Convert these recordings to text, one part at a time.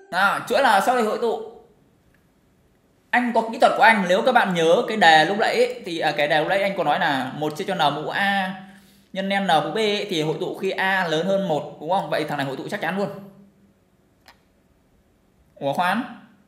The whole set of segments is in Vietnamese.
Chuỗi là sau đây hội tụ. Anh có kỹ thuật của anh, nếu các bạn nhớ cái đề lúc nãy ấy, thì cái đề lúc nãy anh có nói là 1 chia cho n mũ A nhân n mũ B ấy, thì hội tụ khi A lớn hơn 1 đúng không? Vậy thằng này hội tụ chắc chắn luôn. Ủa khoan.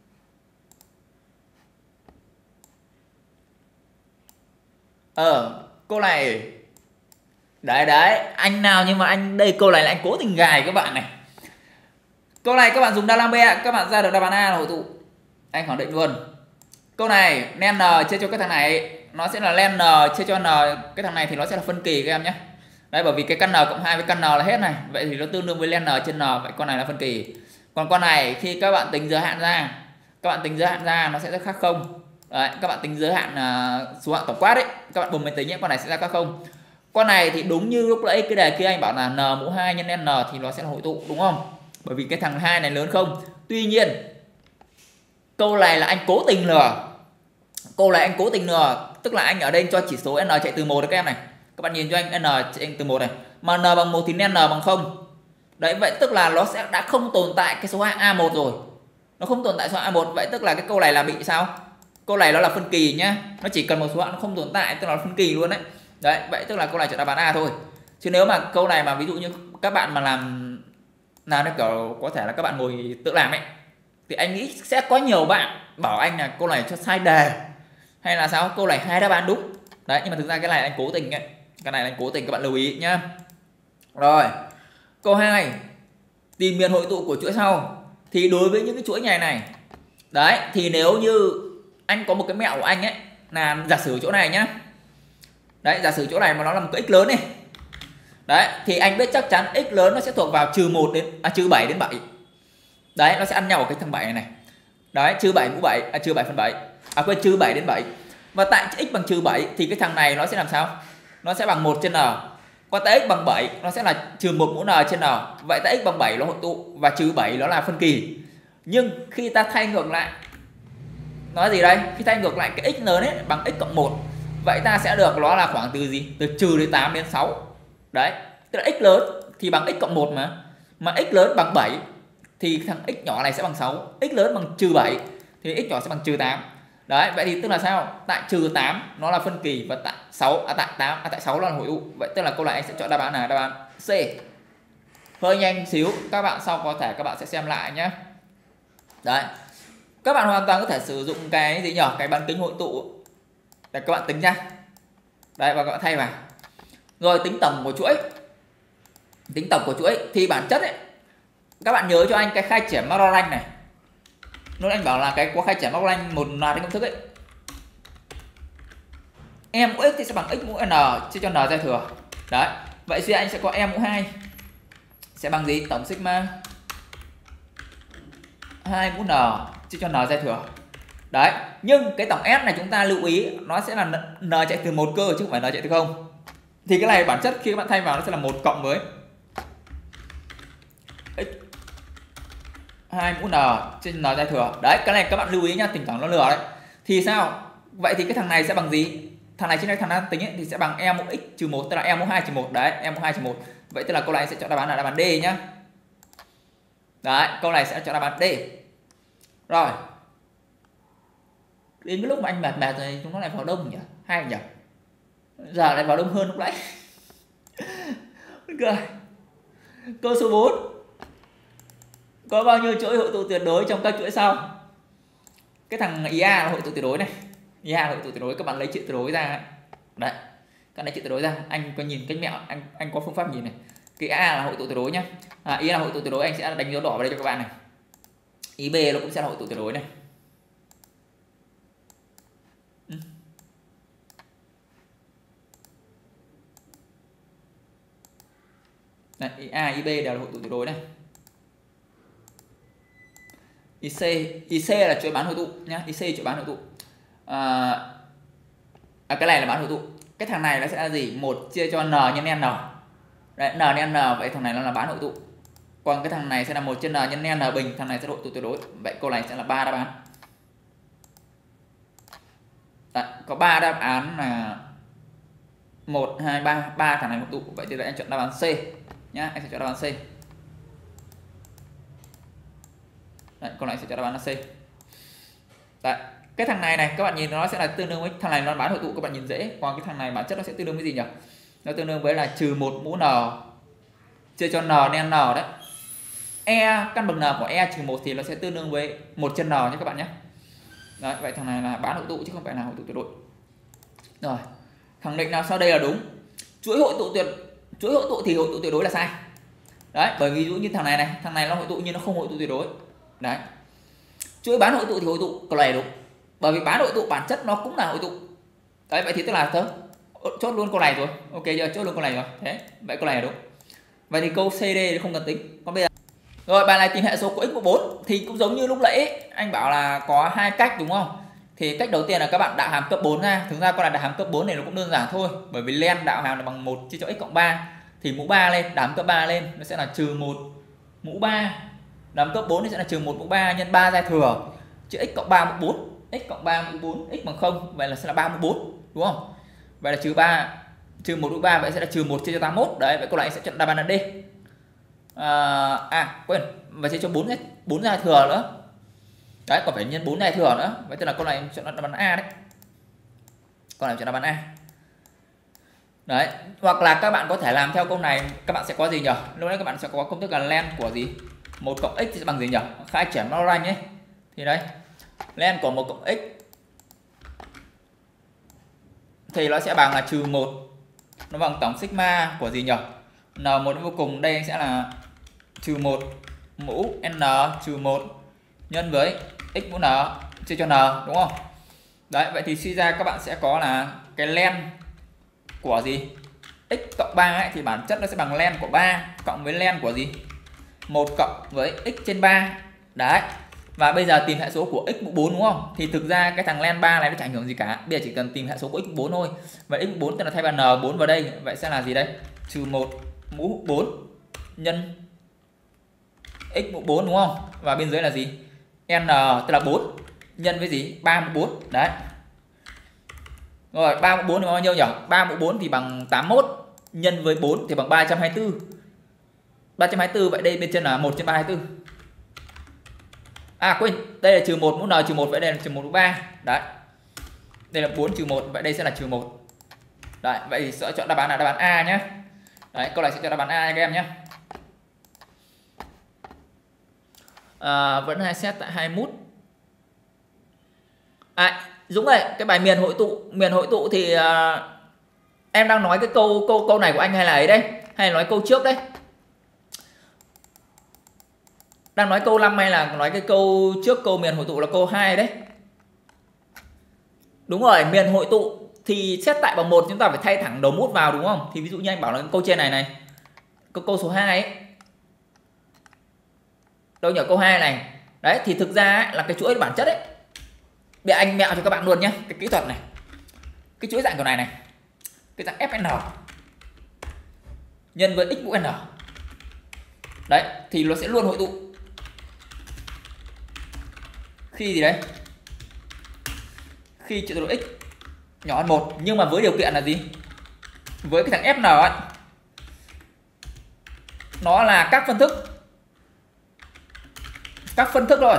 Câu này đấy anh nào, nhưng mà anh đây câu này là anh cố tình gài các bạn này. Câu này các bạn dùng đa lang B, các bạn ra được đáp án A là hội tụ. Anh khẳng định luôn. Câu này len n chia cho cái thằng này nó sẽ là len n chia cho n cái thằng này thì nó sẽ là phân kỳ các em nhé. Đấy, bởi vì cái căn n cộng 2 với căn n là hết này, vậy thì nó tương đương với len n trên n, vậy con này là phân kỳ. Còn con này khi các bạn tính giới hạn ra, nó sẽ rất khác không. Đấy, các bạn tính giới hạn số hạng tổng quát đấy, các bạn bùng máy tính nhé, con này sẽ ra khác không. Con này thì đúng như lúc nãy cái đề kia anh bảo là n mũ 2 nhân n thì nó sẽ là hội tụ đúng không? Bởi vì cái thằng 2 này lớn không. Tuy nhiên câu này là anh cố tình lừa. Tức là anh ở đây cho chỉ số n chạy từ 1 đấy các em này. Các bạn nhìn cho anh n chạy từ 1 này. Mà n bằng 1 thì n bằng 0. Đấy, vậy tức là nó sẽ đã không tồn tại cái số hạng A1 rồi. Nó không tồn tại số hạng A1, vậy tức là cái câu này là bị sao? Câu này nó là phân kỳ nhá. Nó chỉ cần một số hạng nó không tồn tại, tức là nó phân kỳ luôn đấy. Đấy, vậy tức là câu này chọn đáp án A thôi. Chứ nếu mà câu này mà ví dụ như các bạn mà làm nó kiểu có thể là các bạn ngồi tự làm ấy, thì anh nghĩ sẽ có nhiều bạn bảo anh là câu này cho sai đề hay là sao, câu này 2 đáp án đúng. Đấy, nhưng mà thực ra cái này anh cố tình ấy. Cái này anh cố tình, các bạn lưu ý nhá. Rồi, câu 2. Tìm biên hội tụ của chuỗi sau. Thì đối với những cái chuỗi này đấy, thì nếu như anh có một cái mẹo của anh ấy là giả sử chỗ này nhá. Đấy, giả sử chỗ này mà nó là một cái x lớn này. Đấy, thì anh biết chắc chắn x lớn nó sẽ thuộc vào trừ 7 đến 7. Đấy, nó sẽ ăn nhau ở cái thằng 7 này. Đấy, trừ 7 mũ 7, trừ 7 phần 7. Trừ 7 đến 7. Và tại x bằng trừ 7 thì cái thằng này nó sẽ làm sao? Nó sẽ bằng 1 trên n. Còn tại x bằng 7 nó sẽ là trừ 1 mũ n trên n. Vậy tại x bằng 7 nó hội tụ và trừ 7 nó là phân kỳ. Nhưng khi ta thay ngược lại, nói gì đây? Khi thay ngược lại cái x lớn ấy bằng x cộng 1, vậy ta sẽ được nó là khoảng từ gì? Từ trừ đến 8 đến 6. Đấy, tức là x lớn thì bằng x cộng 1 mà x lớn bằng 7 thì thằng x nhỏ này sẽ bằng 6, x lớn bằng trừ 7 thì x nhỏ sẽ bằng trừ 8. Đấy, vậy thì tức là sao? Tại trừ 8 nó là phân kỳ và tại 6 là hội tụ. Vậy tức là câu này anh sẽ chọn đáp án là đáp án C. Hơi nhanh xíu, các bạn sau có thể các bạn sẽ xem lại nhé. Đấy, các bạn hoàn toàn có thể sử dụng cái gì nhỉ, cái bán kính hội tụ để các bạn tính ra. Đấy, và các bạn thay vào. Rồi tính tổng của chuỗi thì bản chất ấy, các bạn nhớ cho anh cái khai triển Lagrange này. Lúc anh bảo là cái có khai triển Lagrange một là cái công thức ấy, em mũ x thì sẽ bằng x mũ n chia cho n ra thừa. Đấy, vậy suy anh sẽ có em mũ 2 sẽ bằng gì? Tổng sigma 2 mũ n chia cho n ra thừa. Đấy, nhưng cái tổng S này chúng ta lưu ý nó sẽ là n chạy từ 1 cơ chứ không phải n chạy từ 0. Thì cái này bản chất khi các bạn thay vào nó sẽ là 1 cộng với x 2 mũ n trên n ra thừa. Đấy, cái này các bạn lưu ý nhá, thỉnh thoảng nó lừa đấy. Thì sao? Vậy thì cái thằng này sẽ bằng gì? Thằng này trên đây thằng đang tính ấy, thì sẽ bằng e mũ x trừ 1, tức là e mũ 2 trừ 1. Đấy, e mũ 2 trừ 1. Vậy tức là câu này sẽ chọn đáp án là đáp án D nhá. Đấy, câu này sẽ chọn đáp án D. Rồi. Đến cái lúc mà anh mệt rồi chúng nó lại vào đông nhỉ? Hay nhỉ? Giờ lại vào đông hơn lúc nãy. Cười. Câu số 4. Có bao nhiêu chuỗi hội tụ tuyệt đối trong các chuỗi sau? Cái thằng IA là hội tụ tuyệt đối này. IA là hội tụ tuyệt đối, các bạn lấy chữ tuyệt đối ra. Đấy. Các lấy chữ tuyệt đối ra, anh có nhìn cách mẹo, anh có phương pháp nhìn này. Cái A là hội tụ tuyệt đối nhá. IA là hội tụ tuyệt đối, anh sẽ đánh dấu đỏ vào đây cho các bạn này. IB nó cũng sẽ là hội tụ tuyệt đối này. Đấy, A, IB đều là hội tụ tuyệt đối này. IC là chuỗi bán hội tụ nhá, IC chuỗi bán hội tụ. Cái này là bán hội tụ. Cái thằng này nó sẽ là gì? 1 chia cho n nhân n. Đấy, n nhân n, vậy thằng này nó là bán hội tụ. Còn cái thằng này sẽ là 1 chia n nhân n bình, thằng này sẽ hội tụ tuyệt đối. Vậy câu này sẽ là 3 đáp án. Đấy, có 3 đáp án là 1 2 3, 3 thằng này hội tụ. Vậy thì anh chọn đáp án C nhá, anh sẽ chọn đáp án C. Đấy, còn lại sẽ chọn đáp án là C. Đấy, cái thằng này này các bạn nhìn nó sẽ là tương đương với thằng này, nó bán hội tụ các bạn nhìn dễ, còn cái thằng này bản chất nó sẽ tương đương với gì nhỉ? Nó tương đương với là trừ 1 mũ n chia cho n đen n đấy. E căn bậc n của e trừ 1 thì nó sẽ tương đương với 1 trên n nhé các bạn nhé. Đấy, vậy thằng này là bán hội tụ chứ không phải là hội tụ tuyệt đối. Rồi, khẳng định nào sau đây là đúng. Chuỗi hội tụ thì hội tụ tuyệt đối là sai. Đấy, bởi vì ví dụ như thằng này nó hội tụ nhưng nó không hội tụ tuyệt đối. Đấy. Chuỗi bán hội tụ thì hội tụ, câu này đúng. Bởi vì bán hội tụ bản chất nó cũng là hội tụ. Đấy, vậy thì tức là chốt luôn câu này rồi. Ok chưa? Chốt luôn câu này rồi. Thế, vậy câu này là đúng. Vậy thì câu CD thì không cần tính. Còn bây giờ rồi bài này tìm hệ số của x mũ 4 thì cũng giống như lúc nãy anh bảo là có hai cách đúng không? Thì cách đầu tiên là các bạn đạo hàm cấp 4 ra. Thực ra con là đạo hàm cấp 4 này nó cũng đơn giản thôi, bởi vì len đạo hàm là bằng 1 chia cho x cộng 3 thì mũ 3 lên, đạo hàm cấp 3 lên nó sẽ là trừ 1 mũ 3. Đạo hàm cấp 4 thì sẽ là trừ 1 mũ 3 nhân 3 ra thừa chữ x cộng 3 mũ 4, x cộng 3 mũ 4, x bằng 0, vậy là sẽ là 3 mũ 4 đúng không? Vậy là trừ 1 mũ 3, vậy sẽ là trừ 1 chia cho 81. Đấy, vậy câu này sẽ chọn đáp án là D. Quên, và chia cho 4 ra thừa nữa. Đấy, còn phải nhân 4 ra thừa nữa. Vậy tức là câu này chọn đáp án A đấy. Câu này chọn đáp án A. Đấy, hoặc là các bạn có thể làm theo câu này, các bạn sẽ có gì nhỉ? Lúc đấy các bạn sẽ có công thức là len của gì? 1 cộng x sẽ bằng gì nhỉ? Khai triển Lorentz nhé. Thì đấy, len của 1 cộng x thì nó sẽ bằng là trừ 1, nó bằng tổng sigma của gì nhỉ? N1 vô cùng, đây sẽ là trừ 1 mũ n trừ 1 nhân với x mũ n chia cho n đúng không? Đấy, vậy thì suy ra các bạn sẽ có là cái len của gì? X cộng 3 ấy, thì bản chất nó sẽ bằng len của 3 cộng với len của gì? 1 cộng với x trên 3. Đấy. Và bây giờ tìm hệ số của x mũ 4 đúng không? Thì thực ra cái thằng len 3 này nó chẳng ảnh hưởng gì cả. Bây giờ chỉ cần tìm hệ số của x mũ 4 thôi. Vậy x mũ 4 tức là thay bằng n4 vào đây, vậy sẽ là gì đây? Trừ 1 mũ 4 nhân x mũ 4 đúng không? Và bên dưới là gì? N tức là 4 nhân với gì? 3 mũ 4. Đấy. Rồi 3 mũ 4 thì bao nhiêu nhỉ? 3 mũ 4 thì bằng 81 nhân với 4 thì bằng 324. 324, vậy đây bên trên là 1 trên 324. Quên, đây là trừ 1 mũ n trừ 1, vậy đây là trừ 1 mũ 3. Đấy. Đây là 4 trừ 1, vậy đây sẽ là trừ 1. Đấy, vậy thì sẽ chọn đáp án là đáp án A nhé. Đấy, câu này sẽ chọn đáp án A các em nhé. Vẫn 2 set tại 2 mút. Dũng ơi, cái bài miền hội tụ thì em đang nói cái câu này của anh hay là ấy đấy, hay là nói câu trước đấy? Đang nói câu 5 hay là nói cái câu trước câu miền hội tụ là câu 2 đấy? Đúng rồi, miền hội tụ thì xét tại bằng 1 chúng ta phải thay thẳng đầu mút vào đúng không? Thì ví dụ như anh bảo là câu trên này, câu số 2 ấy. Đâu nhỉ, câu 2 này. Đấy thì thực ra ấy, là cái chuỗi bản chất ấy. Để anh mẹo cho các bạn luôn nhé, cái kỹ thuật này. Cái chuỗi dạng kiểu này, cái dạng Fn nhân với x mũ n. Đấy, thì nó sẽ luôn hội tụ. Khi gì đấy? Khi chữ độ x nhỏ hơn 1, nhưng mà với điều kiện là gì? Với cái thằng Fn ấy, nó là các phân thức thôi.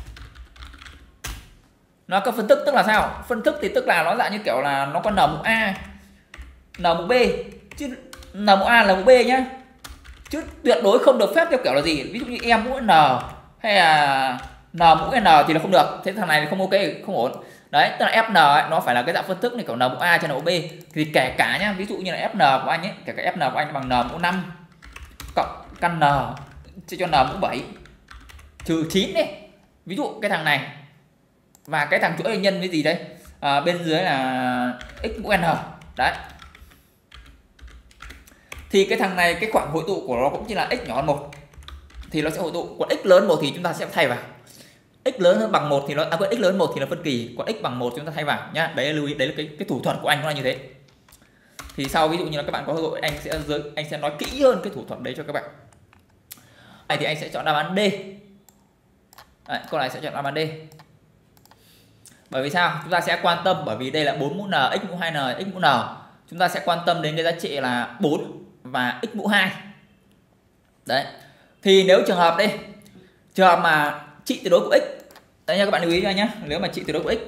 Nó các phân thức tức là sao? Phân thức thì tức là nó dạng như kiểu là nó có n mũ a, n mũ b, chứ n mũ a là mũ b nhá. Chứ tuyệt đối không được phép theo kiểu là gì? Ví dụ như em mũ n hay là n mũ n thì là không được. Thế thằng này thì không ok, không ổn. Đấy, tức là Fn ấy, nó phải là cái dạng phân thức này kiểu n mũ a trên n mũ b. Thì kể cả nhá, ví dụ như là Fn của anh ấy, kể cả Fn của anh bằng n mũ 5 cộng căn n chia cho n mũ 7 trừ 9 đi. Ví dụ cái thằng này và cái thằng chuỗi nhân với gì đây? Bên dưới là x mũ n. Đấy. Thì cái thằng này cái khoảng hội tụ của nó cũng chỉ là x nhỏ hơn 1 thì nó sẽ hội tụ, còn x lớn 1 thì chúng ta sẽ thay vào. X lớn hơn bằng 1 thì nó x lớn 1 thì là phân kỳ, còn x bằng 1 chúng ta thay vào nhá. Đấy lưu ý, đấy là cái thủ thuật của anh nó là như thế. Thì sau ví dụ như là các bạn có cơ hội anh sẽ nói kỹ hơn cái thủ thuật đấy cho các bạn. Này thì anh sẽ chọn đáp án D. Đấy, câu này sẽ chọn đáp án D. Bởi vì sao? Chúng ta sẽ quan tâm, bởi vì đây là 4 mũ n, x mũ 2n, x mũ n. Chúng ta sẽ quan tâm đến cái giá trị là 4 và x mũ 2. Đấy. Thì nếu trường hợp mà trị tuyệt đối của x. Đấy nha, các bạn lưu ý cho nhé. Nếu mà trị tuyệt đối của x,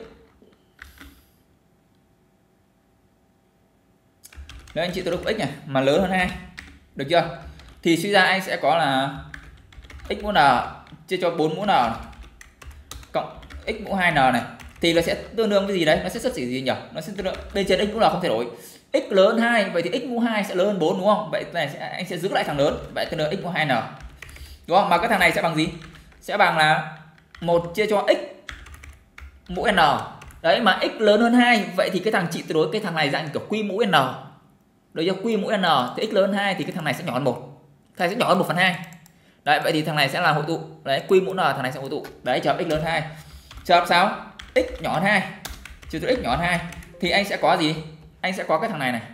nếu anh trị tuyệt đối của x này mà lớn hơn 2, được chưa? Thì suy ra anh sẽ có là x mũ n chia cho 4 mũ n cộng x mũ 2n này, thì nó sẽ tương đương cái gì đấy? Nó sẽ xấp xỉ gì nhỉ? Nó sẽ tương đương bên trên x mũ n không thay đổi. X lớn hơn 2, vậy thì x mũ 2 sẽ lớn hơn 4 đúng không? Vậy này anh sẽ giữ lại thằng lớn, vậy tương đương x mũ 2n. Đúng không? Mà cái thằng này sẽ bằng gì? Sẽ bằng là 1 chia cho x mũ n. Đấy, mà x lớn hơn 2, vậy thì cái thằng trị tuyệt đối, cái thằng này dạng kiểu q mũ n. Được chưa? Q mũ n thì x lớn hơn 2 thì cái thằng này sẽ nhỏ hơn 1. Thằng này sẽ nhỏ hơn 1/2. Đấy, vậy thì thằng này sẽ là hội tụ. Đấy, q mũ n thằng này sẽ hội tụ. Đấy, trường hợp x lớn hơn 2. Trường hợp sao? X nhỏ hơn 2. Trừ từ x nhỏ hơn 2 thì anh sẽ có gì? Anh sẽ có cái thằng này này.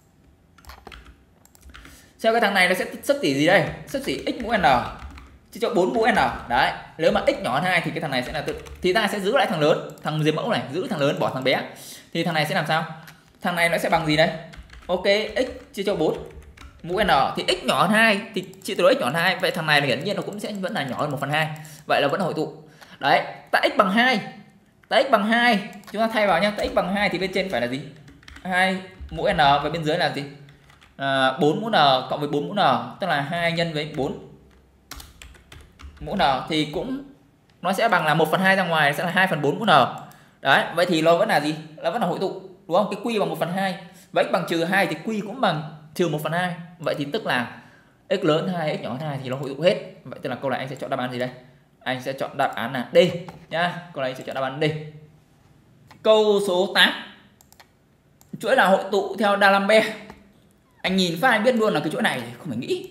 Theo cái thằng này nó sẽ xấp xỉ gì đây? Xấp xỉ x mũ n chia cho 4 mũ n. Đấy, nếu mà x nhỏ hơn 2 thì cái thằng này sẽ là tự, thì ta sẽ giữ lại thằng lớn, thằng dưới mẫu này, giữ thằng lớn bỏ thằng bé. Thì thằng này sẽ làm sao? Thằng này nó sẽ bằng gì đây? Ok, x chia cho 4 mũ n thì x nhỏ hơn 2 thì trị tuyệt đối x nhỏ hơn 2, vậy thằng này hiển nhiên nó cũng sẽ vẫn là nhỏ hơn 1/2. Vậy là vẫn hội tụ. Đấy, tại x bằng 2. Tại x bằng 2, chúng ta thay vào nhá, tại x bằng 2 thì bên trên phải là gì? 2 mũ n và bên dưới là gì? 4 mũ n cộng với 4 mũ n, tức là 2 nhân với 4 mũ n thì cũng nó sẽ bằng là 1/2 ra ngoài, sẽ là 2/4 mũ n. Đấy, vậy thì nó vẫn là gì? Nó vẫn là hội tụ, đúng không? Cái q bằng 1/2 và x bằng trừ 2 thì q cũng bằng trừ 1/2. Vậy thì tức là x lớn 2, x nhỏ hơn 2 thì nó hội tụ hết. Vậy tức là câu này anh sẽ chọn đáp án gì đây? Anh sẽ chọn đáp án là D nhá. Câu này anh sẽ chọn đáp án D. Câu số 8. Chuỗi là hội tụ theo D'Alembert. Anh nhìn phát anh biết luôn là cái chuỗi này không phải nghĩ.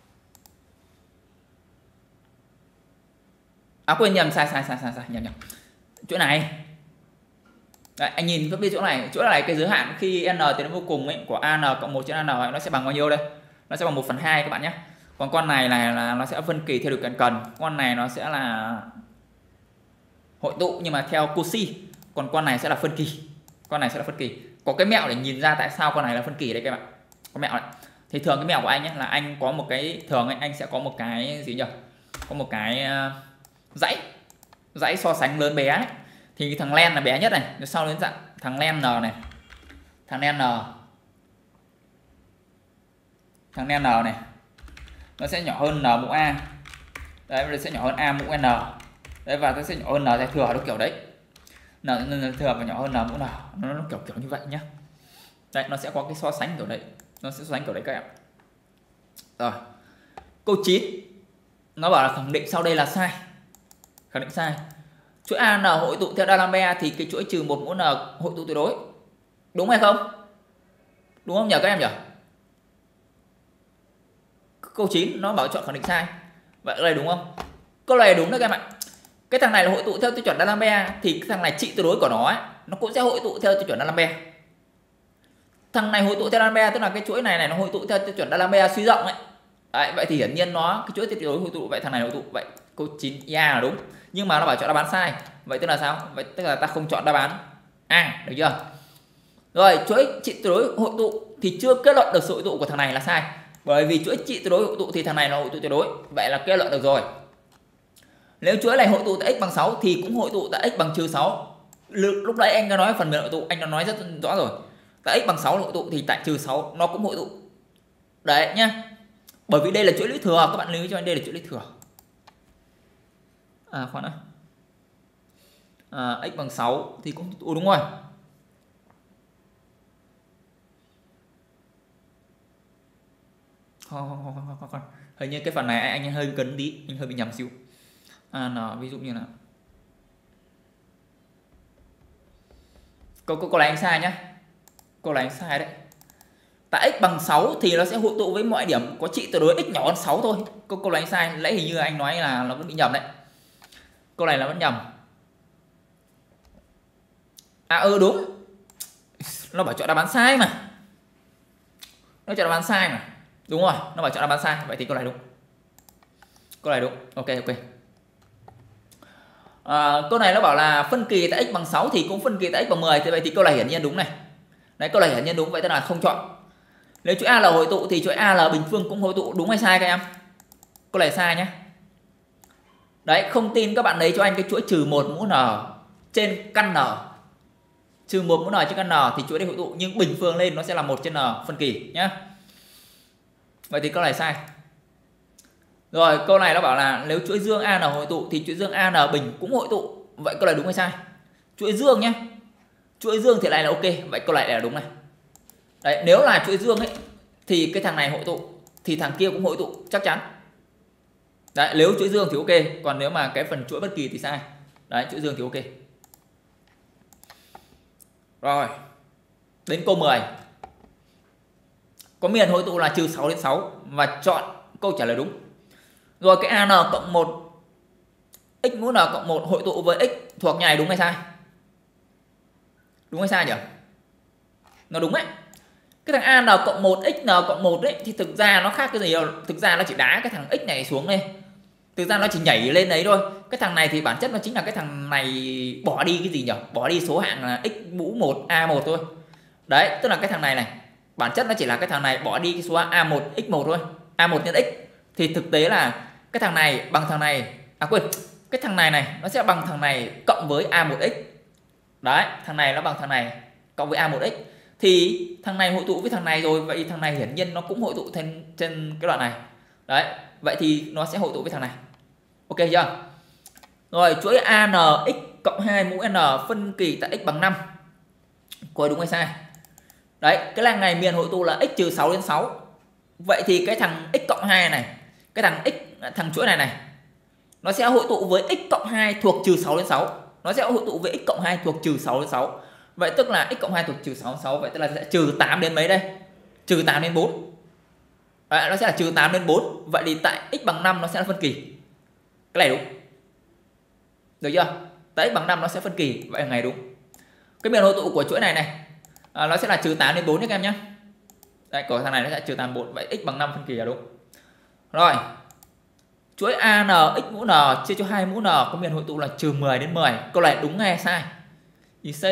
À quên, nhầm, sai nhầm. Chuỗi này. Đấy, anh nhìn phát biết chỗ này cái giới hạn khi n tiến đến vô cùng ấy của an cộng 1 trên an ấy, nó sẽ bằng bao nhiêu đây? Nó sẽ bằng 1/2 các bạn nhé. Còn con này là nó sẽ phân kỳ theo điều kiện cần. Con này nó sẽ là hội tụ nhưng mà theo Cauchy. Còn con này sẽ là phân kỳ. Con này sẽ là phân kỳ. Có cái mẹo để nhìn ra tại sao con này là phân kỳ đấy các bạn. Có mẹo này. Thì thường cái mẹo của anh ấy là anh có một cái, thường ấy, anh sẽ có một cái gì nhỉ? Có một cái dãy so sánh lớn bé ấy. Thì thằng len là bé nhất này, sau đến dạng thằng len n này, thằng len n này nó sẽ nhỏ hơn n mũ a. Đấy, nó sẽ nhỏ hơn a mũ n. Đấy, và nó sẽ nhỏ hơn n giải thừa, nó kiểu đấy, n thừa và nhỏ hơn n mũ n, nó kiểu như vậy nhá. Đấy, nó sẽ có cái so sánh kiểu đấy, nó sẽ so sánh kiểu đấy các em. Rồi, câu 9 nó bảo là khẳng định sau đây là sai. Khẳng định sai. Chuỗi AN hội tụ theo D'Alembert thì cái chuỗi trừ 1 mũ n hội tụ tuyệt đối. Đúng hay không? Đúng không nhỉ các em nhỉ? Câu 9 nó bảo chọn khẳng định sai. Vậy cái này đúng không? Câu này đúng đấy các em ạ. Cái thằng này là hội tụ theo tiêu chuẩn D'Alembert thì cái thằng này trị tuyệt đối của nó ấy, nó cũng sẽ hội tụ theo tiêu chuẩn D'Alembert. Thằng này hội tụ theo D'Alembert tức là cái chuỗi này nó hội tụ theo tiêu chuẩn D'Alembert suy rộng ấy. Đấy, vậy thì hiển nhiên nó cái chuỗi tuyệt đối hội tụ, vậy thằng này hội tụ. Vậy câu 9 A là đúng. Nhưng mà nó bảo chọn đáp án sai. Vậy tức là sao? Vậy tức là ta không chọn đáp án A, được chưa? Rồi, chuỗi trị tuyệt đối hội tụ thì chưa kết luận được sự hội tụ của thằng này là sai. Bởi vì chuỗi trị tuyệt đối hội tụ thì thằng này là hội tụ tuyệt đối. Vậy là kết luận được rồi. Nếu chuỗi này hội tụ tại x bằng 6 thì cũng hội tụ tại x bằng trừ 6. Lúc đấy anh đã nói phần miền hội tụ, anh đã nói rất rõ rồi. Tại x bằng 6 hội tụ thì tại trừ 6 nó cũng hội tụ. Đấy nhá. Bởi vì đây là chuỗi lũy thừa, các bạn lưu ý cho anh, đây là chuỗi lũy thừa. À khoan đã. X bằng 6 thì cũng đúng rồi. Không. Hình như cái phần này anh hơi cấn tí, anh hơi bị nhầm xíu. Ví dụ như là câu này anh sai nhá. Câu này anh sai đấy. Tại x bằng 6 thì nó sẽ hội tụ với mọi điểm có trị tuyệt đối x nhỏ hơn 6 thôi. Câu này anh sai, lấy hình như anh nói là nó vẫn bị nhầm đấy. Câu này là vẫn nhầm. Đúng. Nó bảo chọn đáp án sai mà. Nó chọn đáp án sai mà. Đúng rồi, nó bảo chọn đáp án sai. Vậy thì câu này đúng. Câu này đúng. Ok. Câu này nó bảo là phân kỳ tại x bằng 6 thì cũng phân kỳ tại x bằng 10. Thế vậy thì câu này hiển nhiên đúng này. Đấy, câu này hiển nhiên đúng, vậy tức là không chọn. Nếu chuỗi A là hội tụ thì chuỗi A là bình phương cũng hội tụ, đúng hay sai các em? Câu này sai nhé. Đấy, không tin các bạn lấy cho anh cái chuỗi trừ 1 mũ N trên căn N. Trừ 1 mũ N trên căn N thì chuỗi đây hội tụ, nhưng bình phương lên nó sẽ là 1 trên N phân kỳ nhá. Vậy thì câu này sai. Rồi, câu này nó bảo là nếu chuỗi dương AN hội tụ thì chuỗi dương AN bình cũng hội tụ. Vậy câu này đúng hay sai? Chuỗi dương nhé. Chuỗi dương thì lại là ok, vậy câu này là đúng này. Đấy, nếu là chuỗi dương ấy thì cái thằng này hội tụ thì thằng kia cũng hội tụ chắc chắn. Đấy, nếu chuỗi dương thì ok, còn nếu mà cái phần chuỗi bất kỳ thì sai. Đấy, chuỗi dương thì ok. Rồi, đến câu 10. Có miền hội tụ là trừ 6 đến 6 và chọn câu trả lời đúng. Rồi cái AN cộng 1 x mũ N cộng 1 hội tụ với x thuộc nhà này đúng hay sai? Đúng hay sai nhỉ? Nó đúng ấy. Cái thằng AN cộng 1 x N cộng 1 ấy thì thực ra nó khác cái gì đâu. Thực ra nó chỉ đá cái thằng x này xuống đây. Thực ra nó chỉ nhảy lên đấy thôi. Cái thằng này thì bản chất nó chính là cái thằng này bỏ đi cái gì nhỉ? Bỏ đi số hạng là x mũ 1 A1 thôi. Đấy, tức là cái thằng này bản chất nó chỉ là cái thằng này bỏ đi cái số A1 x1 thôi. A1 nhân x thì thực tế là cái thằng này bằng thằng này, cái thằng này nó sẽ bằng thằng này cộng với A1x. Đấy, thằng này nó bằng thằng này cộng với A1x. Thì thằng này hội tụ với thằng này rồi, vậy thằng này hiển nhiên nó cũng hội tụ trên cái đoạn này. Đấy, vậy thì nó sẽ hội tụ với thằng này. Ok chưa? Rồi, chuỗi ANX cộng 2 mũ N phân kỳ tại x bằng 5. Coi đúng hay sai? Đấy, cái làng này miền hội tụ là x trừ 6 đến 6. Vậy thì cái thằng x cộng 2 này, cái thằng x, thằng chuỗi này nó sẽ hội tụ với x cộng 2 thuộc trừ 6 đến 6. Nó sẽ hội tụ với x cộng 2 thuộc trừ 6 đến 6. Vậy tức là x cộng 2 thuộc trừ 6 đến 6. Vậy tức là sẽ trừ 8 đến mấy đây? Trừ 8 đến 4. Đấy, nó sẽ là trừ 8 đến 4. Vậy thì tại x bằng 5 nó sẽ là phân kỳ. Cái này đúng. Được chưa? Tại x bằng 5 nó sẽ phân kỳ. Vậy là ngày đúng. Cái miền hội tụ của chuỗi này nó sẽ là trừ 8 đến 4 nhé các em nhé. Đấy, của thằng này nó sẽ trừ 8 đến 4. Vậy x bằng 5 phân kỳ là đúng. Rồi, chuỗi AN x mũ N chia cho 2 mũ N có miền hội tụ là trừ 10 đến 10. Câu này đúng hay sai? Ý C.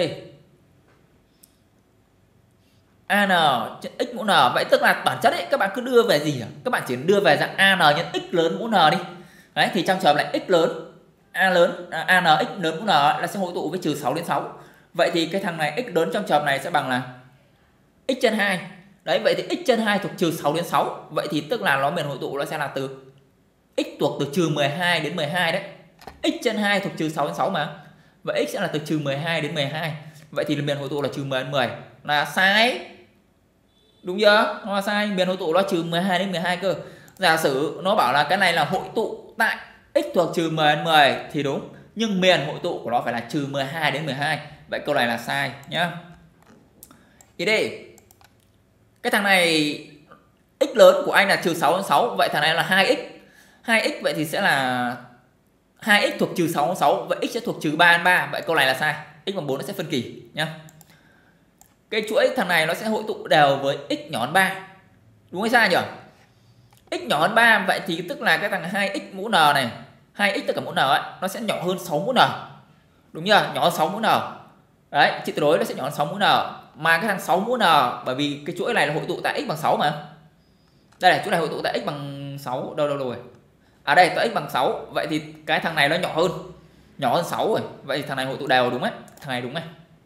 AN x mũ N. Vậy tức là bản chất ấy các bạn cứ đưa về gì nhỉ? Các bạn chỉ đưa về dạng AN nhân x lớn mũ N đi. Đấy, thì trong trường hợp này x lớn A lớn AN x lớn mũ N là sẽ hội tụ với trừ 6 đến 6. Vậy thì cái thằng này x lớn trong trường hợp này sẽ bằng là x trên 2. Đấy, vậy thì x trên 2 thuộc trừ 6 đến 6. Vậy thì tức là nó miền hội tụ nó sẽ là từ x thuộc từ trừ 12 đến 12 đấy. X trên 2 thuộc trừ 6 đến 6 mà. Vậy x sẽ là từ trừ 12 đến 12. Vậy thì miền hội tụ là trừ 10 đến 10. Là sai. Đúng chưa? Nó là sai. Miền hội tụ nó trừ 12 đến 12 cơ. Giả sử nó bảo là cái này là hội tụ tại x thuộc trừ 10 đến 10 thì đúng. Nhưng miền hội tụ của nó phải là trừ 12 đến 12. Vậy câu này là sai nhá. Ý đi. Cái thằng này x lớn của anh là trừ 6 đến 6. Vậy thằng này là 2x. 2x vậy thì sẽ là 2x thuộc trừ 6 đến 6. Vậy x sẽ thuộc trừ 3 đến 3. Vậy câu này là sai. X bằng 4 nó sẽ phân kỳ nhá. Cái chuỗi thằng này nó sẽ hội tụ đều với x nhỏ hơn 3. Đúng hay sai nhỉ? X nhỏ hơn 3. Vậy thì tức là cái thằng 2x mũ N này, 2x tất cả mũ N ấy, nó sẽ nhỏ hơn 6 mũ N. Đúng chưa? Nhỏ hơn 6 mũ N. Đấy, trị tuyệt đối nó sẽ nhỏ hơn 6 mũ N. Mà cái thằng 6 mũ N, bởi vì cái chuỗi này là hội tụ tại x bằng 6 mà. Đây là chuỗi này hội tụ tại x bằng 6. Đâu rồi? À đây, tại x bằng 6. Vậy thì cái thằng này nó nhỏ hơn 6 rồi. Vậy thì thằng này hội tụ đều đúng ấy. Thằng này đúng này.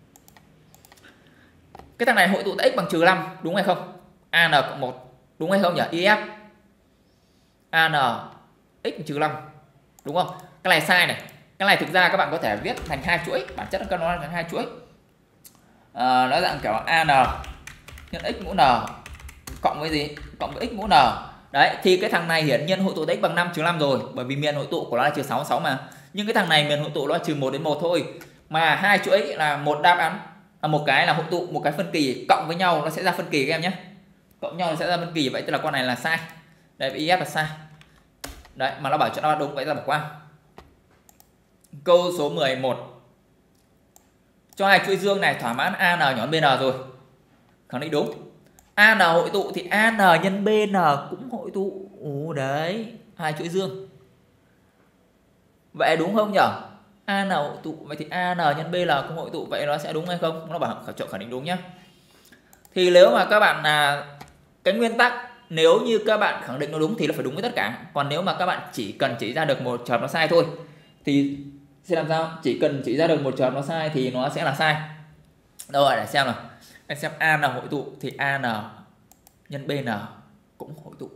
Cái thằng này hội tụ tại x bằng trừ 5. Đúng hay không? AN cộng 1. Đúng hay không nhỉ? IF AN x bằng trừ 5. Đúng không? Cái này sai này. Cái này thực ra các bạn có thể viết thành hai chuỗi. Bản chất nó là thành hai chuỗi. Nó dạng kiểu AN nhân x mũ N cộng với gì? Cộng với x mũ N. Đấy, thì cái thằng này hiển nhiên hội tụ tại x bằng 5 trừ 5 rồi. Bởi vì miền hội tụ của nó là trừ 6 6 mà. Nhưng cái thằng này miền hội tụ nó là trừ 1 đến 1 thôi. Mà hai chuỗi là một đáp án, một cái là hội tụ, một cái phân kỳ, cộng với nhau nó sẽ ra phân kỳ các em nhé. Cộng nhau nó sẽ ra phân kỳ. Vậy tức là con này là sai. Đây, IF là sai. Đấy, mà nó bảo cho nó đúng, vậy ta bỏ qua. Câu số 11. Cho hai chuỗi dương này thỏa mãn AN nhỏ hơn BN rồi. Khẳng định đúng. AN hội tụ thì AN nhân BN cũng hội tụ. Ồ đấy, hai chuỗi dương. Vậy đúng không nhỉ? AN hội tụ, vậy thì AN nhân BN cũng hội tụ, vậy nó sẽ đúng hay không? Nó bảo chọn khẳng định đúng nhá. Thì nếu mà các bạn là cái nguyên tắc nếu như các bạn khẳng định nó đúng thì nó phải đúng với tất cả. Còn nếu mà các bạn chỉ cần chỉ ra được một trường hợp nó sai thôi thì sẽ làm sao? Chỉ cần chỉ ra được một trường hợp nó sai thì nó sẽ là sai. Rồi để xem nào. Anh xem AN hội tụ thì AN nhân BN cũng hội tụ.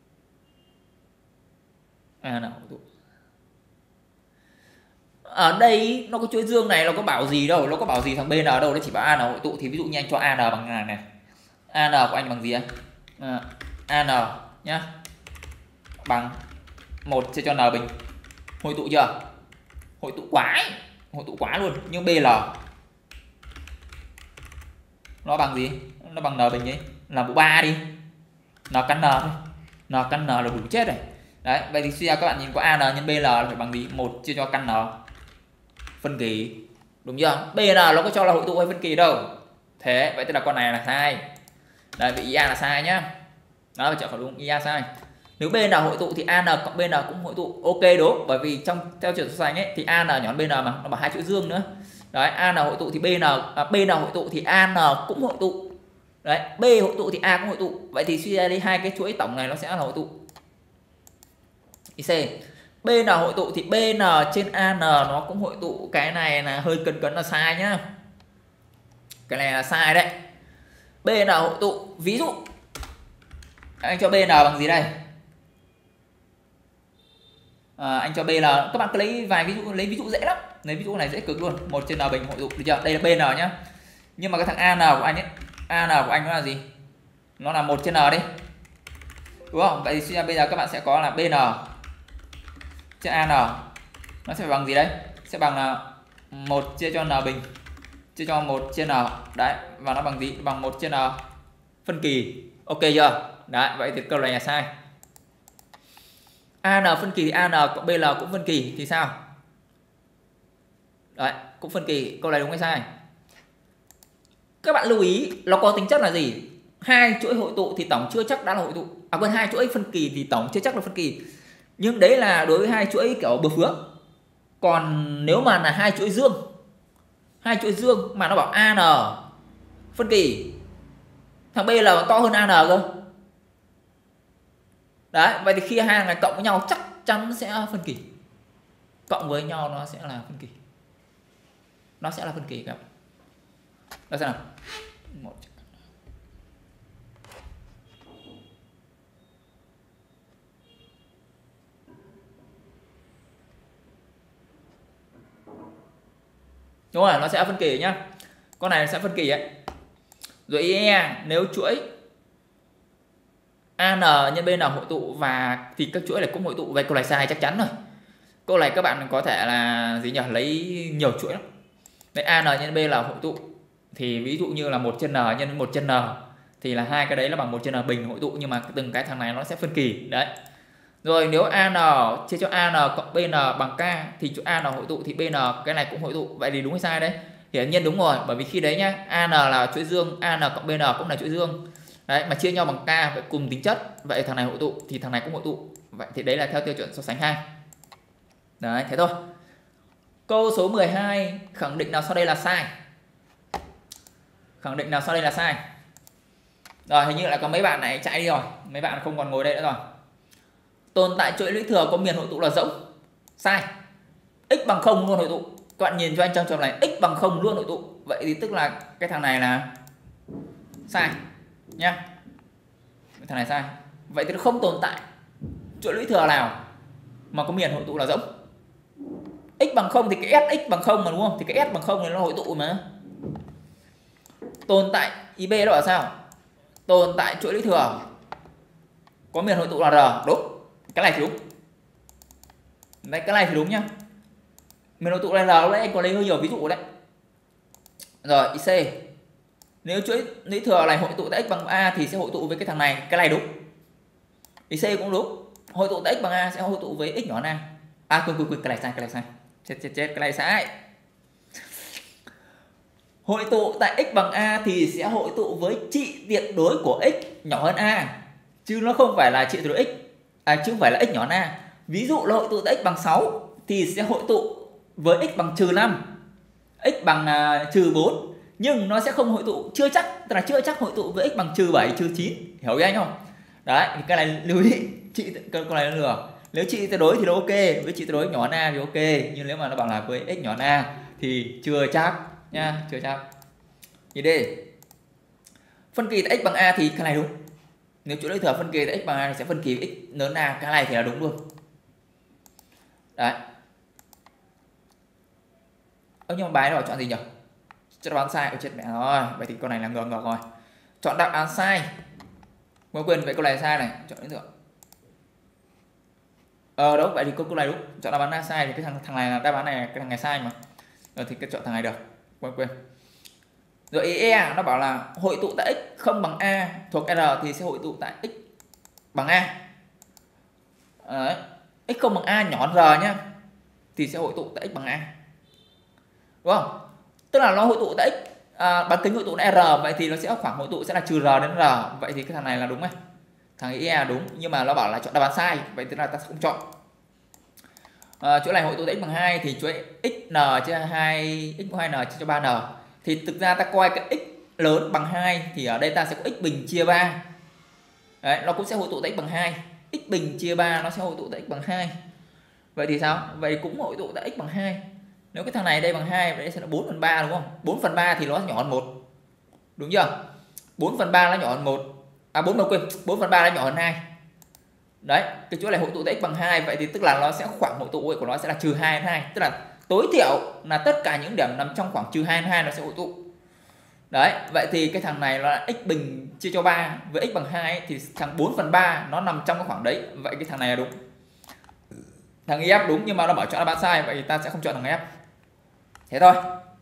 AN hội tụ. Ở đây nó có chuỗi dương này, nó có bảo gì đâu, nó có bảo gì thằng BN đâu, nó chỉ bảo AN hội tụ. Thì ví dụ như anh cho AN bằng này. AN của anh bằng gì anh? AN nhá bằng 1 chia cho N bình. Hội tụ chưa? Hội tụ quá ấy. Hội tụ quá luôn. Nhưng BL nó bằng gì? Nó bằng N bình ấy, là mũ 3 đi. N căn N thôi. N căn N là đủ chết rồi. Đấy, vậy thì suy ra các bạn nhìn có AN nhân BL là phải bằng gì? 1 chia cho căn N phân kỳ. Đúng chưa? BN nó có cho là hội tụ hay phân kỳ đâu. Thế vậy tức là con này là sai. Đấy, vậy IA là sai nhá. Đó, phải chọn khẩu đúng IA sai. Nếu BN hội tụ thì AN cộng BN cũng hội tụ. Ok đúng, bởi vì trong theo chuẩn so sánh ấy thì AN nhỏ hơn BN mà nó bảo hai chuỗi dương nữa. Đấy, AN hội tụ thì BN hội tụ thì AN cũng hội tụ. Đấy, B hội tụ thì A cũng hội tụ. Vậy thì suy ra đi hai cái chuỗi tổng này nó sẽ là hội tụ. IC. BN hội tụ thì BN trên AN nó cũng hội tụ. Cái này là hơi cấn là sai nhá. Cái này là sai đấy. BN hội tụ, ví dụ anh cho BN bằng gì đây? Anh cho BN, các bạn cứ lấy vài ví dụ, lấy ví dụ dễ lắm. Lấy ví dụ này dễ cực luôn. 1 trên N bình hội tụ, được chưa? Đây là BN nhá. Nhưng mà cái thằng AN của anh ấy, AN của anh nó là gì? Nó là 1 trên N đi. Đúng không? Vậy thì suy ra bây giờ các bạn sẽ có là BN trên AN nó sẽ bằng gì đấy? Sẽ bằng là 1 chia cho N bình chia cho 1 trên N. Đấy, và nó bằng gì? Bằng 1 trên N phân kỳ. Ok chưa? Đấy, vậy thì câu này là sai. AN phân kỳ thì AN cộng BL cũng phân kỳ thì sao? Đấy, cũng phân kỳ. Câu này đúng hay sai? Các bạn lưu ý nó có tính chất là gì? Hai chuỗi hội tụ thì tổng chưa chắc đã là hội tụ. Quên, hai chuỗi phân kỳ thì tổng chưa chắc là phân kỳ. Nhưng đấy là đối với hai chuỗi kiểu bừa phướng. Còn nếu mà là hai chuỗi dương mà nó bảo AN phân kỳ, thằng BL to hơn AN cơ. Đấy, vậy thì khi hai thằng này cộng với nhau chắc chắn sẽ phân kỳ. Cộng với nhau nó sẽ là phân kỳ. Nó sẽ là phân kỳ các bạn. Đó xem nào. 1. Đúng rồi, nó sẽ phân kỳ nhá. Con này sẽ phân kỳ ấy. Rồi IE, nếu chuỗi AN nhân BN hội tụ và thì các chuỗi này cũng hội tụ. Vậy câu này sai chắc chắn rồi. Câu này các bạn có thể là gì nhỉ? Lấy nhiều chuỗi lắm. Đấy, AN nhân BL hội tụ thì ví dụ như là 1 trên N nhân 1 trên N thì là hai cái đấy là bằng 1 trên N bình hội tụ, nhưng mà từng cái thằng này nó sẽ phân kỳ. Đấy. Rồi nếu AN chia cho AN cộng BN bằng K thì chỗ AN hội tụ thì BN cái này cũng hội tụ. Vậy thì đúng hay sai đấy? Hiển nhiên đúng rồi, bởi vì khi đấy nhá, AN là chuỗi dương, AN cộng BN cũng là chuỗi dương. Đấy, mà chia nhau bằng K vậy cùng tính chất, vậy thằng này hội tụ thì thằng này cũng hội tụ. Vậy thì đấy là theo tiêu chuẩn so sánh 2. Đấy, thế thôi. Câu số 12, khẳng định nào sau đây là sai? Khẳng định nào sau đây là sai? Rồi, hình như lại có mấy bạn này chạy đi rồi, mấy bạn không còn ngồi đây nữa rồi. Tồn tại chuỗi lũy thừa có miền hội tụ là rỗng. Sai. X bằng 0 luôn hội tụ. Các bạn nhìn cho anh trong trường này, x bằng 0 luôn hội tụ. Vậy thì tức là cái thằng này là sai nhá. Thằng này sai. Vậy thì nó không tồn tại chuỗi lũy thừa nào mà có miền hội tụ là rỗng. X bằng 0 thì cái S x bằng 0 mà đúng không? Thì cái S bằng 0 này nó hội tụ mà. Tồn tại IB đó là sao? Tồn tại chuỗi lũy thừa có miền hội tụ là R. Đúng. Cái này thì đúng. Đấy, cái này thì đúng nhá. Miền hội tụ là R, lúc nãy anh có lấy hơi nhiều ví dụ đấy. Rồi, IC. Nếu chuỗi lũy thừa này hội tụ tại x bằng A thì sẽ hội tụ với cái thằng này. Cái này đúng. IC cũng đúng. Hội tụ tại x bằng A sẽ hội tụ với x nhỏ hơn A. Quên, cái này sai. Chết, cái này sai. Hội tụ tại x bằng A thì sẽ hội tụ với trị tuyệt đối của x nhỏ hơn A, chứ nó không phải là trị tuyệt đối x, chứ không phải là x nhỏ hơn A. Ví dụ là hội tụ tại x bằng 6 thì sẽ hội tụ với x bằng -5, x bằng -4, nhưng nó sẽ không hội tụ, chưa chắc, tức là chưa chắc hội tụ với x bằng -7, -9. Hiểu ý anh không? Đấy thì cái này lưu ý, chị con này nó lừa. Nếu chị tuyệt đối thì nó ok, với chị tuyệt đối nhỏ a thì ok, nhưng nếu mà nó bảo là với x nhỏ a thì chưa chắc nha, chưa chắc. Nhìn đi, phân kỳ tại x bằng a thì cái này đúng. Nếu chỗ đối thừa phân kỳ tại x bằng a thì sẽ phân kỳ x lớn a, cái này thì là đúng luôn. Đấy. Nhưng mà bài nó bảo chọn gì nhỉ? Chọn đáp án sai. Ôi chết mẹ rồi, vậy thì con này là ngược rồi. Chọn đáp án sai. Quên quên, vậy câu này sai này, chọn đối tượng. Đúng, vậy thì câu này đúng. Chọn đáp án sai thì cái thằng này là đáp án này, cái thằng này sai mà. Rồi thì cái chọn thằng này được. Quên. Rồi E nó bảo là hội tụ tại x không bằng a thuộc R thì sẽ hội tụ tại x bằng a. Đấy. X không bằng a nhỏ R nhá. Thì sẽ hội tụ tại x bằng a. Đúng không? Tức là nó hội tụ tại x bán kính hội tụ là R, vậy thì nó sẽ khoảng hội tụ sẽ là trừ R đến R. Vậy thì cái thằng này là đúng này. Thằng E đúng, nhưng mà nó bảo là chọn đáp án sai, vậy tức là ta không chọn. Chỗ này hội tụ tại x bằng 2 thì chỗ xn chia 2 x 2n chia cho 3n. Thì thực ra ta coi cái x lớn bằng 2 thì ở đây ta sẽ có x bình chia 3. Đấy, nó cũng sẽ hội tụ tại x bằng 2. X bình chia 3 nó sẽ hội tụ tại x bằng 2. Vậy thì sao? Vậy cũng hội tụ tại x bằng 2. Nếu cái thằng này đây bằng 2, vậy sẽ là 4/3 đúng không? 4/3 thì nó nhỏ hơn 1. Đúng chưa? 4/3 nó nhỏ hơn 1. 4/3 nó nhỏ hơn 2. Đấy, cái chỗ này hội tụ tại x bằng 2, vậy thì tức là nó sẽ khoảng hội tụ của nó sẽ là trừ 2/2, tức là tối thiểu là tất cả những điểm nằm trong khoảng trừ 2/2 nó sẽ hội tụ. Đấy, vậy thì cái thằng này nó là x bình chia cho 3 với x bằng 2 thì thằng 4/3 nó nằm trong cái khoảng đấy, vậy cái thằng này là đúng. Thằng F đúng, nhưng mà nó bảo chọn đáp án sai, vậy thì ta sẽ không chọn thằng F. Thế thôi.